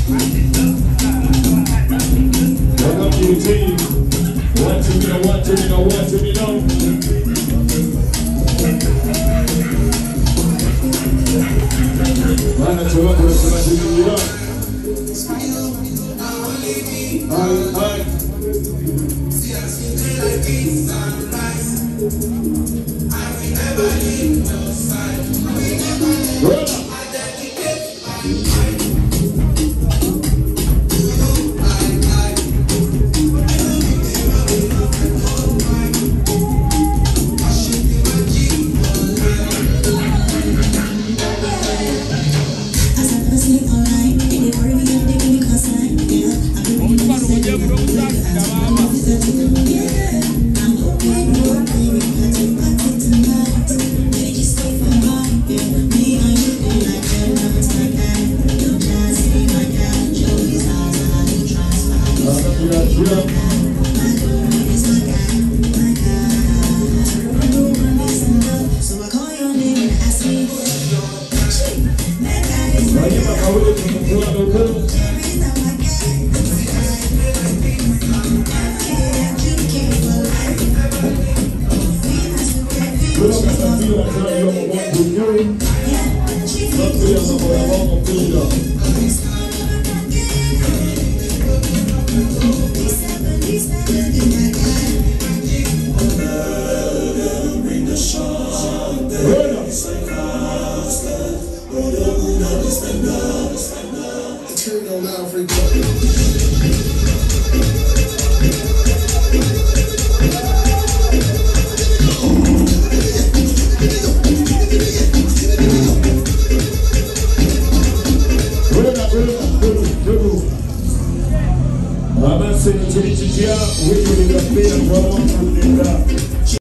Welcome to the team. One to me, one to me, one to me, no. Mana to work with somebody to me, no. Hi. See us in like this sunrise. I will never leave your side. I dedicate my life. I'm not saying to the